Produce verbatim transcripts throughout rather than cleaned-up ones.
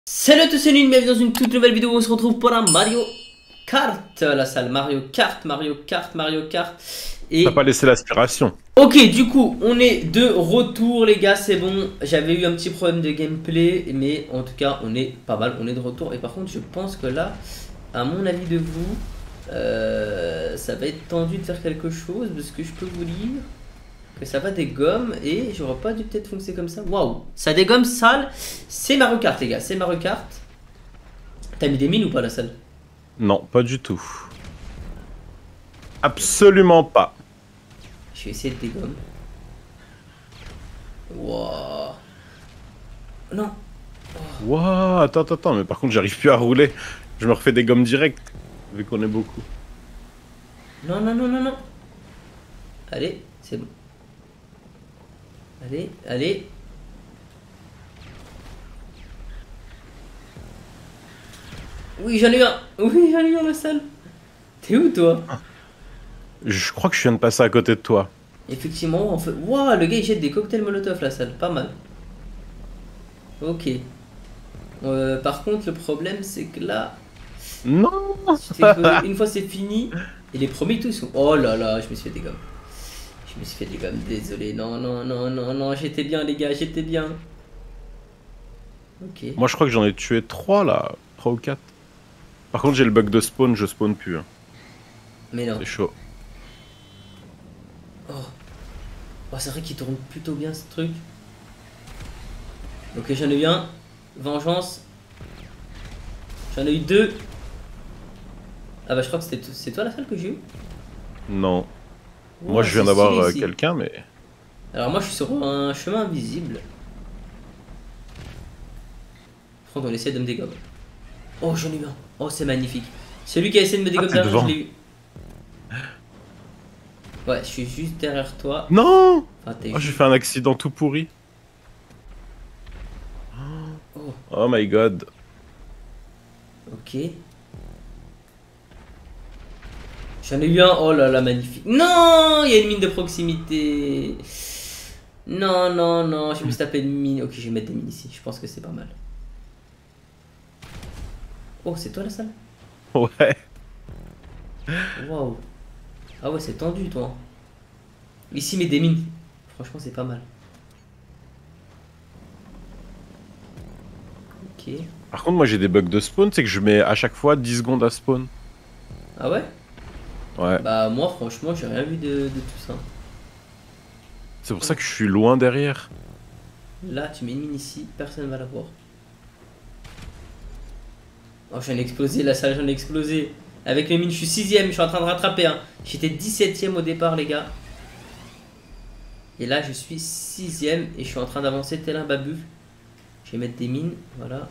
Salut à tous, c'est Nune, bienvenue dans une toute nouvelle vidéo où on se retrouve pour un Mario Kart, la salle Mario Kart, Mario Kart, Mario Kart. Et T'as pas laissé l'aspiration. ok, du coup, on est de retour les gars, c'est bon. J'avais eu un petit problème de gameplay, mais en tout cas, on est pas mal, on est de retour. Et par contre, je pense que là, à mon avis de vous, euh, ça va être tendu de faire quelque chose, parce que je peux vous dire que ça va des gommes et j'aurais pas dû peut-être foncer comme ça. Waouh, ça dégomme sale. C'est Mario Kart les gars, c'est Mario Kart. T'as mis des mines ou pas la salle? Non, pas du tout. Absolument pas. Je vais essayer de dégommer. Wouah. Non. Waouh, attends, attends, attends, mais par contre, j'arrive plus à rouler. Je me refais des gommes directes, vu qu'on est beaucoup. Non, non, non, non, non. Allez, c'est bon. Allez, allez. Oui, j'en ai eu un. Oui, j'en ai eu un la salle. T'es où toi? Je crois que je viens de passer à côté de toi. Effectivement, on fait. Wouah, le gars il jette des cocktails molotov la salle. Pas mal. Ok. Euh, par contre, le problème c'est que là, Non. tu t'es explosé une fois c'est fini. Et les premiers tous sont. Oh là là, je me suis fait des gommes. Je me suis fait des gommes, désolé. Non, non, non, non, non, j'étais bien les gars, j'étais bien. Ok. Moi, je crois que j'en ai tué trois, là. Trois ou quatre. Par contre, j'ai le bug de spawn, je spawn plus. Hein. Mais non. C'est chaud. Oh, oh c'est vrai qu'il tourne plutôt bien ce truc. Ok, j'en ai eu un. Vengeance. J'en ai eu deux. Ah bah je crois que c'était c'est toi la salle que j'ai eu. Non. Moi, Wow, je viens c'est d'avoir stylé euh, ici. quelqu'un, mais... Alors moi je suis sur un chemin invisible. Prends, on essaie de me dégommer. Oh j'en ai eu un. Oh c'est magnifique. Celui qui a essayé de me Ah, dégommer t'es derrière, je devant. l'ai eu. Ouais, je suis juste derrière toi. Non. Enfin t'es Oh, j'ai juste. fait un accident tout pourri. Oh, Oh my god. ok. J'en ai eu un. Oh là là, magnifique. Non, il y a une mine de proximité. Non, non, non, je me suis tapé une mine. Ok, je vais mettre des mines ici. Je pense que c'est pas mal. Oh, c'est toi la salle? Ouais. Waouh. Ah ouais, c'est tendu, toi. Ici, mets des mines. Franchement, c'est pas mal. Ok. Par contre, moi, j'ai des bugs de spawn, c'est que je mets à chaque fois dix secondes à spawn. Ah ouais? Ouais. Bah, moi, franchement, j'ai rien vu de, de tout ça. C'est pour ça que je suis loin derrière. Là, tu mets une mine ici, personne va la voir. Oh, j'en ai explosé, la salle, j'en ai explosé. Avec les mines, je suis sixième, je suis en train de rattraper. Hein. J'étais dix-septième au départ, les gars. Et là, je suis sixième et je suis en train d'avancer tel un babu. Je vais mettre des mines, voilà.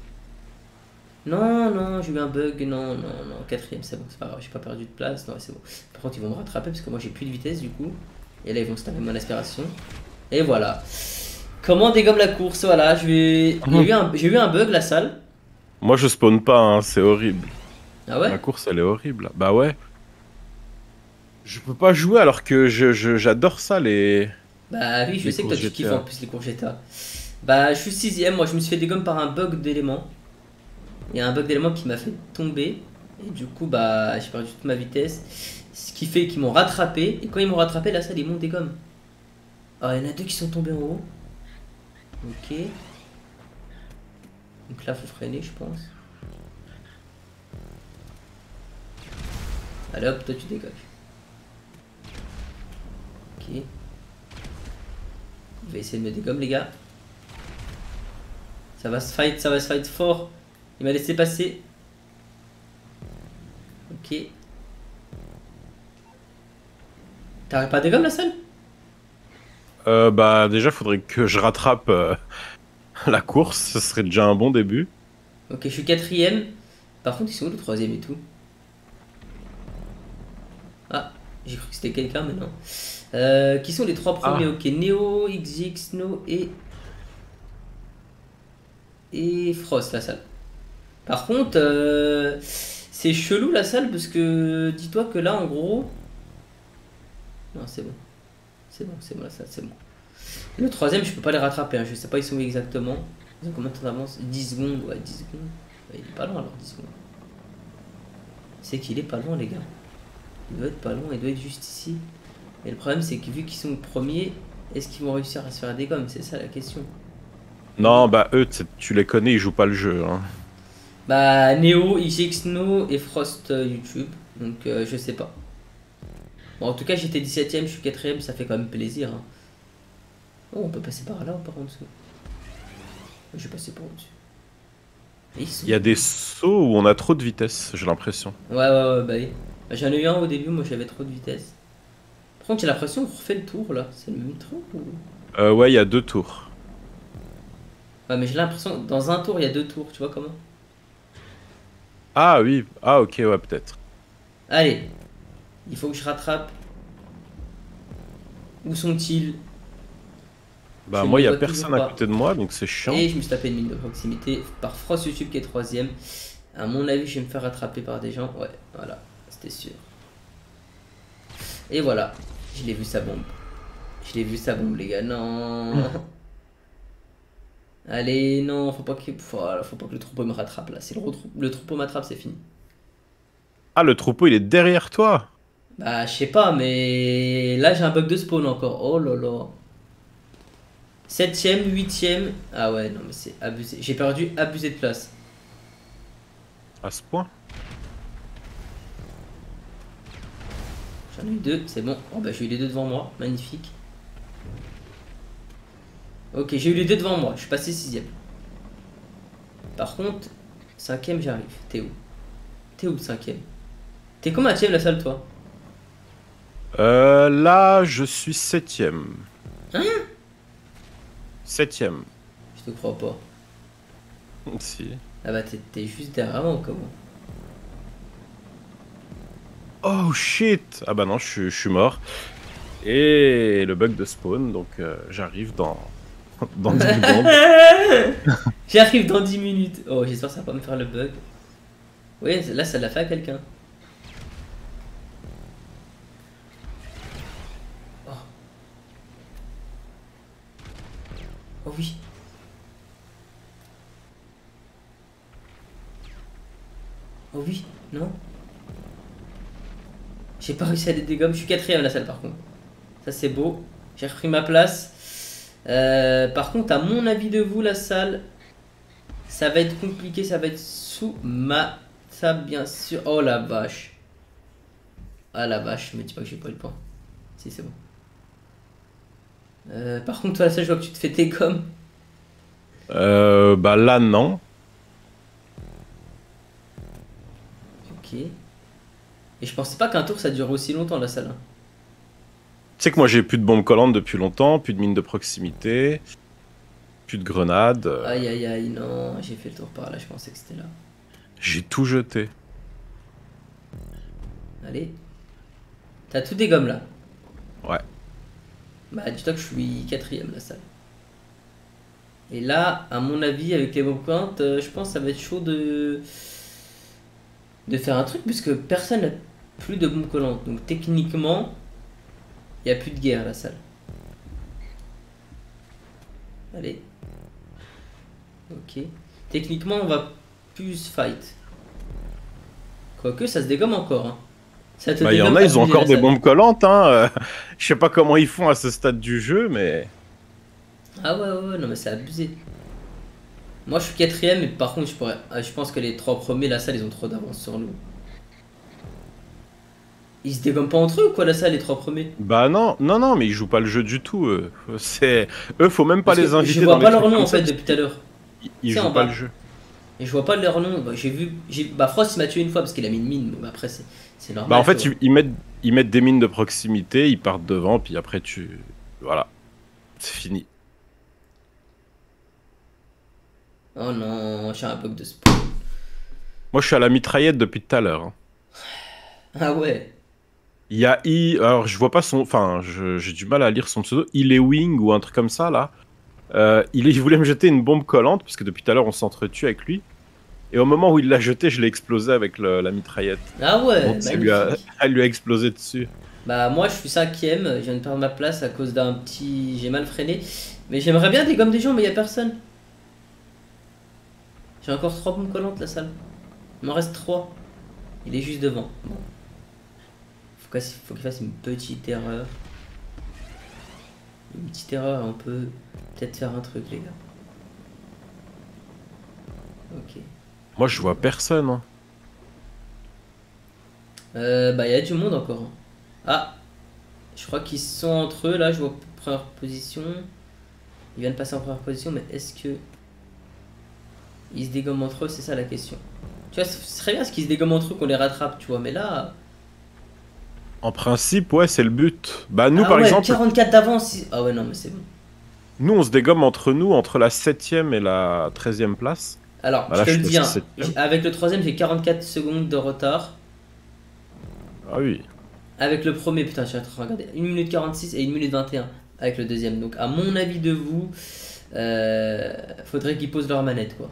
Non, non, j'ai eu un bug, non, non, non. Quatrième, c'est bon, c'est pas grave, j'ai pas perdu de place, non, c'est bon. Par contre, ils vont me rattraper parce que moi j'ai plus de vitesse du coup. Et là, ils vont se taper mon aspiration. Et voilà. Comment on dégomme la course? Voilà, je vais. Il y a eu un... J'ai eu un bug la salle. Moi, je spawn pas, hein, c'est horrible. Ah ouais? Ma course, elle est horrible. Bah ouais. Je peux pas jouer alors que je, je- j'adore ça, les, Bah oui, je les sais que courses toi tu kiffes en G T A. plus les cours G T A. Bah, je suis sixième, moi je me suis fait dégommer par un bug d'élément. Il y a un bug d'élément qui m'a fait tomber. Et du coup, bah, j'ai perdu toute ma vitesse. Ce qui fait qu'ils m'ont rattrapé. Et quand ils m'ont rattrapé, la salle, ils m'ont dégomme. Ah, il y en a deux qui sont tombés en haut. Ok. Donc là, faut freiner, je pense. Allez hop, toi tu dégages. Ok. Il va essayer de me dégommer, les gars. Ça va se fight, ça va se fight fort. Il m'a laissé passer. Ok. T'arrêtes pas de dégomme la salle? Euh, bah déjà, faudrait que je rattrape euh, la course, ce serait déjà un bon début. Ok, je suis quatrième. Par contre, ils sont où le troisième et tout? Ah, j'ai cru que c'était quelqu'un, mais non. Euh, qui sont les trois premiers? Ah, Ok, Neo, X X, No et. Et Frost, la salle. Par contre, euh, c'est chelou la salle parce que dis-toi que là, en gros. Non, c'est bon. C'est bon, c'est bon la salle, c'est bon. Le troisième, je peux pas les rattraper, hein, je sais pas ils sont où exactement. Ils ont combien de temps d'avance? dix secondes, ouais, dix secondes. Ouais, il est pas loin alors, dix secondes. C'est qu'il est pas loin, les gars. Il doit être pas loin, il doit être juste ici. Et le problème, c'est que vu qu'ils sont premiers, est-ce qu'ils vont réussir à se faire des gommes? C'est ça la question. Non, bah eux, tu les connais, ils jouent pas le jeu. Hein. Bah, Neo, I G X No et Frost euh, YouTube. Donc, euh, je sais pas. Bon, en tout cas, j'étais dix-septième, je suis quatrième, ça fait quand même plaisir. Hein. Oh, on peut passer par là ou par en dessous? Je vais passer par au-dessus. Il y a des sauts où on a trop de vitesse, j'ai l'impression. Ouais, ouais, ouais, bah oui. Bah, j'en ai eu un au début, moi j'avais trop de vitesse. Par contre, j'ai l'impression qu'on refait le tour là. C'est le même truc ou... Euh, ouais, il y a deux tours. Ouais, mais j'ai l'impression que dans un tour, il y a deux tours, tu vois comment? Ah oui, ah ok, ouais, peut-être. Allez, il faut que je rattrape. Où sont-ils? Bah, Je moi, ne il y a vois personne toujours à pas. côté de moi, donc c'est chiant. Et je me suis tapé une mine de proximité par Frost YouTube qui est troisième. À mon avis, je vais me faire rattraper par des gens. Ouais, voilà, c'était sûr. Et voilà, je l'ai vu sa bombe. Je l'ai vu sa bombe, les gars. Non. Allez, non, faut pas que, faut, faut pas que le troupeau me rattrape là. Si le, le troupeau m'attrape, c'est fini. Ah, le troupeau, il est derrière toi. Bah, je sais pas, mais là j'ai un bug de spawn encore. Oh là là. Septième, huitième. Ah ouais, non, mais c'est abusé. J'ai perdu abusé de place. À ce point? J'en ai eu deux, c'est bon. Oh bah, j'ai eu les deux devant moi. Magnifique. Ok, j'ai eu les deux devant moi. Je suis passé sixième. Par contre, cinquième, j'arrive. T'es où? T'es où le cinquième? T'es combien à la salle, toi? Euh, là, je suis septième. Hein? Septième. Je te crois pas. Si. Ah bah, t'es juste derrière moi ou comment? Oh shit! Ah bah non, je, je suis mort. Et le bug de spawn, donc euh, j'arrive dans, dans dix secondes. J'arrive dans dix minutes. Oh, j'espère que ça va pas me faire le bug. Oui, là, ça l'a fait à quelqu'un. Oh. Oh oui. Oh oui, non. J'ai pas réussi à les dégommer, je suis quatrième la salle par contre. Ça c'est beau, j'ai repris ma place. Euh, par contre, à mon avis de vous, la salle, ça va être compliqué, ça va être sous ma table bien sûr. Oh la vache. Ah la vache, me dis pas que j'ai pas eu le point. Si, c'est bon. Euh, par contre, toi la salle, je vois que tu te fais tes gommes. Euh, bah là, non. Ok. Et je pensais pas qu'un tour ça dure aussi longtemps la salle. Tu sais que moi j'ai plus de bombes collantes depuis longtemps, plus de mines de proximité, plus de grenades. euh, Aïe aïe aïe, non, j'ai fait le tour par là, je pensais que c'était là. J'ai tout jeté. Allez. T'as tout des gommes là? Ouais. Bah dis-toi que je suis quatrième la salle. Et là, à mon avis, avec les bombes collantes, euh, je pense que ça va être chaud de... de faire un truc, puisque personne n'a plus de bombes collantes. Donc techniquement, il n'y a plus de guerre à la salle. Allez. Ok. Techniquement, on va plus fight. Quoique, ça se dégomme encore. Hein. Ça te Bah il y en dégomme a, ils ont abusé, la encore des salle. bombes collantes, hein. euh, Je sais pas comment ils font à ce stade du jeu, mais... Ah ouais, ouais, ouais, non mais c'est abusé. Moi je suis quatrième, mais par contre je pourrais, ah, je pense que les trois premiers, la salle, ils ont trop d'avance sur nous. Ils se dégomment pas entre eux ou quoi la salle, les trois premiers? Bah non, non, non, mais ils jouent pas le jeu du tout, eux. C'est... Eux, faut même pas Parce les que inviter je dans vois les pas trucs leur nom comme en ça, fait parce depuis tout à l'heure. qu'ils- Ils C'est en jouent pas bas. le jeu. Et je vois pas leur nom. Bah, j'ai vu, j'ai, bah Frost il m'a tué une fois parce qu'il a mis une mine. Bon, bah, après c'est, c'est normal. Bah en fait, tu vois. ils, ils mettent, ils mettent des mines de proximité, ils partent devant, puis après tu... Voilà. C'est fini. Oh non, j'ai un bug de spawn. Moi, je suis à la mitraillette depuis tout à l'heure. hein. Ah ouais. Il y a I... Alors, je vois pas son... Enfin, je- j'ai du mal à lire son pseudo. Ilewing ou un truc comme ça, là. Euh, il, il voulait me jeter une bombe collante, parce que depuis tout à l'heure, on s'entretue avec lui. Et au moment où il l'a jeté, je l'ai explosé avec le- la mitraillette. Ah ouais, Donc, ça lui, a, magnifique. elle lui a explosé dessus. Bah moi je suis cinquième, je viens de perdre ma place à cause d'un petit... J'ai mal freiné. Mais j'aimerais bien dégommer des gens mais y a personne. J'ai encore trois bombes collantes, la salle. Il m'en reste trois. Il est juste devant. Bon. Faut qu'il faut qu'il fasse une petite erreur. Une petite erreur, on peut peut-être faire un truc, les gars. Ok. Moi, je vois personne. Hein. Euh, bah, il y a du monde encore. Hein. Ah, je crois qu'ils sont entre eux, là, je vois première position. Ils viennent passer en première position, mais est-ce que... Ils se dégomment entre eux, c'est ça la question. Tu vois, ce serait bien ce qu'ils se dégomment entre eux qu'on les rattrape, tu vois, mais là... En principe, ouais, c'est le but. Bah, nous, ah par ouais, exemple... quarante-quatre d'avance. Ah ouais, non, mais c'est bon. Nous, on se dégomme entre nous, entre la septième et la treizième place. Alors, bah, je là, te je le suis dis, à hein, septième. avec le troisième, j'ai quarante-quatre secondes de retard. Ah oui. Avec le premier, putain, j'ai regardé, une minute quarante-six et une minute vingt et un avec le deuxième. Donc, à mon avis de vous, euh, faudrait qu'ils posent leur manette, quoi.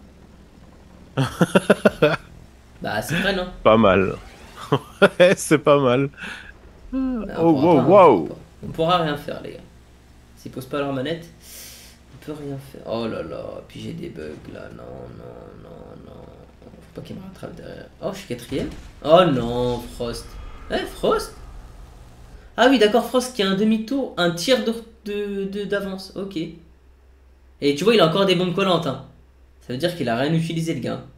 Bah, c'est vrai, non? Pas mal. Ouais, c'est pas mal. Bah, on Oh, pourra wow, pas, hein, on pourra wow. pas. On pourra rien faire, les gars. S'ils posent pas leur manette, on peut rien faire. Oh là là, puis j'ai des bugs là. Non, non, non, non. Faut pas qu'il me rattrape derrière. Oh, je suis quatrième. Oh non, Frost. Eh, Frost? Ah oui, d'accord, Frost qui a un demi-tour, un tiers de, de, de- d'avance. Ok. Et tu vois, il a encore des bombes collantes. Hein. Ça veut dire qu'il a rien utilisé, le gars.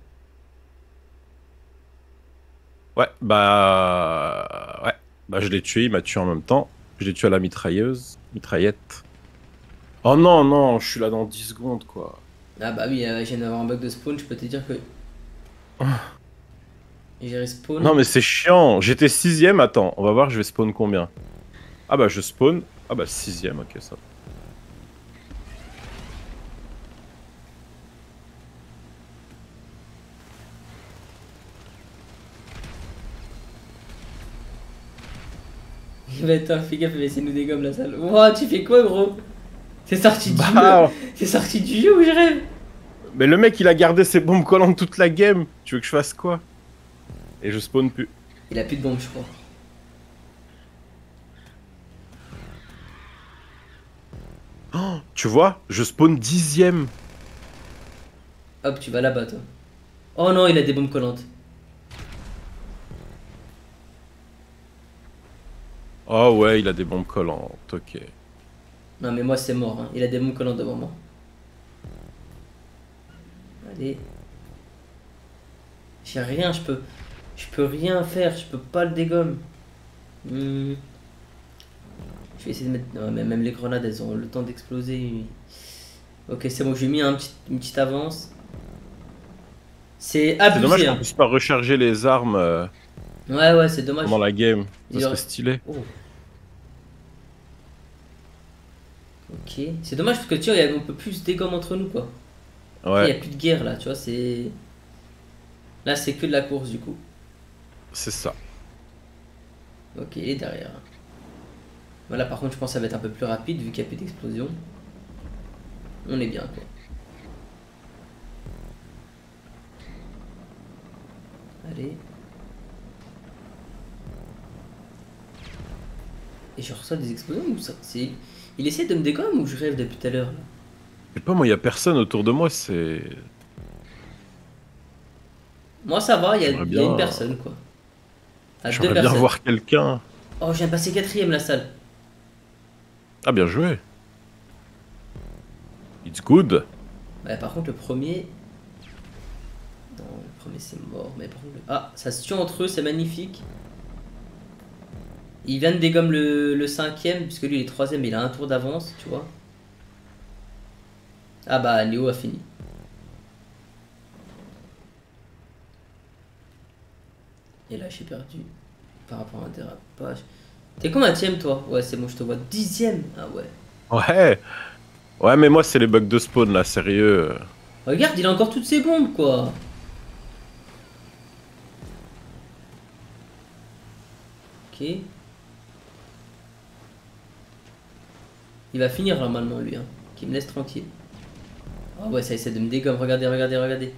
Ouais, bah... Ouais. Bah, je l'ai tué, il m'a tué en même temps. Je l'ai tué à la mitrailleuse. Mitraillette. Oh non, non, je suis là dans dix secondes, quoi. Ah bah oui, euh, je viens d'avoir un bug de spawn, je peux te dire que j'ai respawn. Non, mais c'est chiant. J'étais sixième, attends. On va voir, je vais spawn combien. Ah bah, je spawn. Ah bah, sixième, ok, ça. Il va être un fais gaffe, il va essayer de nous dégommer la salle. Ouah, tu fais quoi, gros? C'est sorti du Bah... jeu. C'est sorti du jeu ou je rêve? Mais le mec, il a gardé ses bombes collantes toute la game. Tu veux que je fasse quoi? Et je spawn plus. Il a plus de bombes, je crois. Oh, tu vois, je spawn dixième. Hop, tu vas là-bas, toi. Oh non, il a des bombes collantes. Oh ouais, il a des bombes collantes, ok. Non, mais moi, c'est mort. Hein. Il a des bombes collantes devant moi. Allez. J'ai rien, je peux... Je peux rien faire, je peux pas le dégommer. Hmm. Je vais essayer de mettre... Non, mais même les grenades, elles ont le temps d'exploser. Ok, c'est bon, j'ai mis un petit, une petite avance. C'est abusé. C'est dommage qu'on hein. puisse pas recharger les armes euh, Ouais, ouais, c'est dommage. pendant la game. Ça Il serait aurait- stylé. Oh. Ok. C'est dommage parce que tu vois, on peut plus se dégommer entre nous, quoi. Il n'y a Ouais, plus de guerre là, tu vois, c'est... Là, c'est que de la course, du coup. c'est ça. Ok, il est derrière. Voilà, par contre, je pense que ça va être un peu plus rapide vu qu'il n'y a plus d'explosion. On est bien, quoi. Allez. Et je reçois des explosions ou ça c'est... Il essaie de me dégommer ou je rêve depuis tout à l'heure là? Je sais pas, moi, il y a personne autour de moi, c'est... Moi, ça va, il y a, J'aimerais il y a une bien- personne, quoi. À deux J'aimerais bien personnes. voir quelqu'un. Oh, je viens de passer quatrième la salle. Ah, bien joué. It's good. Bah, par contre, le premier... Non, le premier c'est mort, mais par contre... le- Ah, ça se tue entre eux, c'est magnifique. Il vient de dégommer le, le cinquième, puisque lui il est troisième, mais il a un tour d'avance, tu vois. Ah bah, Léo a fini. Et là, j'ai perdu par rapport à un dérapage. T'es combien tième toi? Ouais, c'est bon, je te vois dixième. Ah ouais. Ouais. Ouais, mais moi, c'est les bugs de spawn, là, sérieux. Regarde, il a encore toutes ses bombes, quoi. Ok. Il va finir normalement, lui, hein. Qu'il me laisse tranquille. Ah ouais, ça essaie de me dégommer. Regardez, regardez, regardez.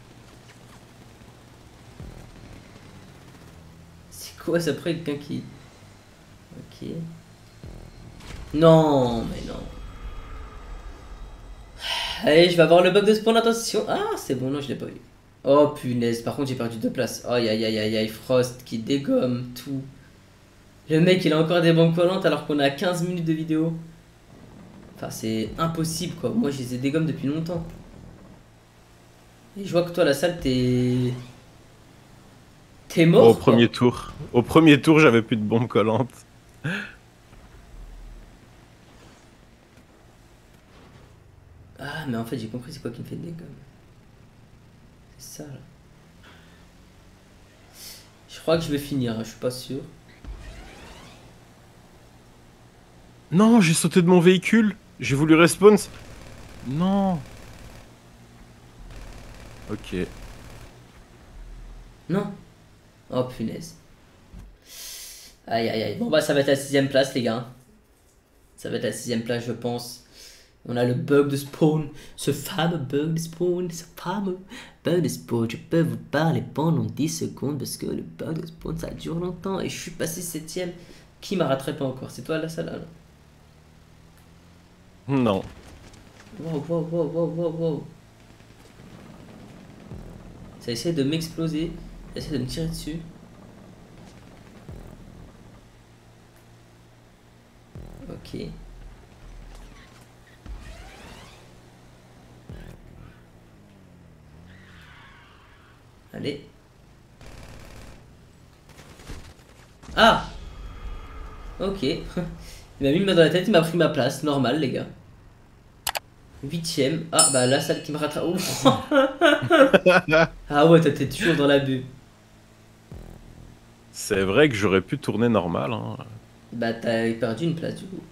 C'est quoi ça après quelqu'un qui... Ok. Non, mais non. Allez, je vais avoir le bug de spawn, attention. Ah, c'est bon, non, je l'ai pas eu. Oh punaise, par contre j'ai perdu deux places. Aïe aïe aïe aïe aïe, Frost qui dégomme tout. Le mec il a encore des bombes collantes alors qu'on a quinze minutes de vidéo. Enfin c'est impossible quoi, moi je les ai dégomme depuis longtemps. Et je vois que toi la salle t'es... T'es mort Oh, au quoi. premier tour. Au premier tour j'avais plus de bombes collantes. Ah mais en fait j'ai compris c'est quoi qui me fait des dégommes. C'est ça là. Je crois que je vais finir, hein, je suis pas sûr. Non, j'ai sauté de mon véhicule. J'ai voulu respawn. Non. Ok. Non. Oh punaise. Aïe aïe aïe. Bon bah ça va être la sixième place les gars. Ça va être la sixième place je pense. On a le bug de spawn. Ce fameux bug de spawn. Ce fameux bug de spawn. Je peux vous parler pendant dix secondes parce que le bug de spawn ça dure longtemps. Et je suis passé septième. Qui m'a rattrapé encore? C'est toi la salle là? Non. Wow wow wow wow wow wow. Ça essaie de m'exploser. Ça essaie de me tirer dessus. Ok. Allez. Ah. Ok. Il m'a mis une main dans la tête, il m'a pris ma place. Normal les gars. Huitième. Ah bah la salle qui me rattrape. Oh. Ah ouais, t'es toujours dans l'abus. C'est vrai que j'aurais pu tourner normal. Hein. Bah t'as perdu une place du coup.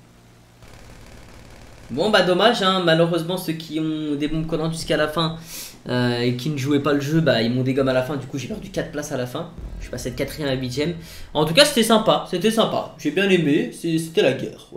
Bon bah dommage hein, malheureusement ceux qui ont des bombes collantes jusqu'à la fin euh, et qui ne jouaient pas le jeu, bah ils m'ont dégomme à la fin, du coup j'ai perdu quatre places à la fin. Je suis passé de quatrième à huitième. En tout cas c'était sympa, c'était sympa, j'ai bien aimé, c'était la guerre.